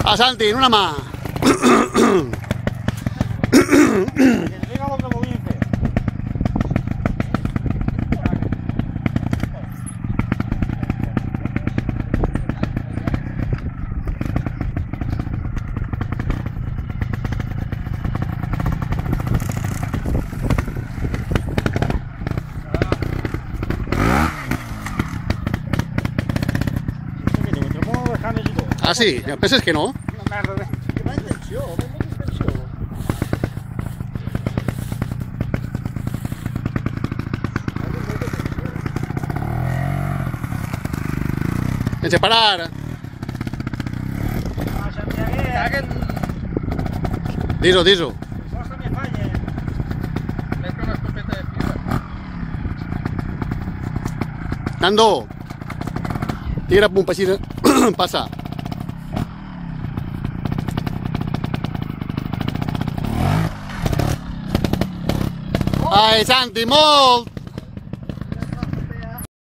Va, Santi, en una mà. Ah, sí? Penses que no? Una merda de... Va en tensió, va en molta tensió. Sense parar. Caguen... Dis-ho, dis-ho. Això me falla. Més que una escopeta de fibra. Nando. Tira un passi. Passa. Ai, Santi, molt!